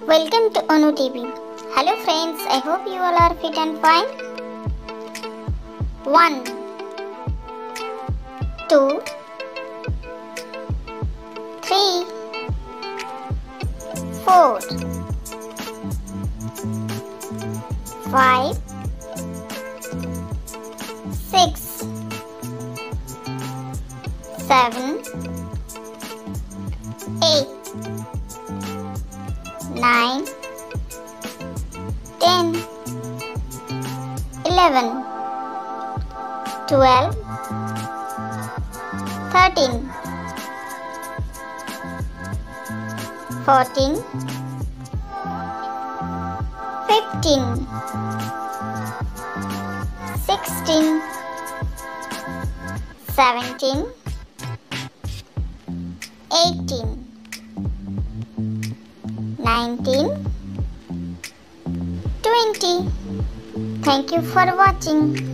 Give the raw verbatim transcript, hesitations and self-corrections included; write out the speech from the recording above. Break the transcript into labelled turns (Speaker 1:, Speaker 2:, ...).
Speaker 1: Welcome to Anu T V. Hello friends, I hope you all are fit and fine. one, two, three, four, five, six, seven, eight, nine, ten, eleven, twelve, thirteen, fourteen, fifteen, sixteen, seventeen, eighteen, nineteen, twenty. Thank you for watching.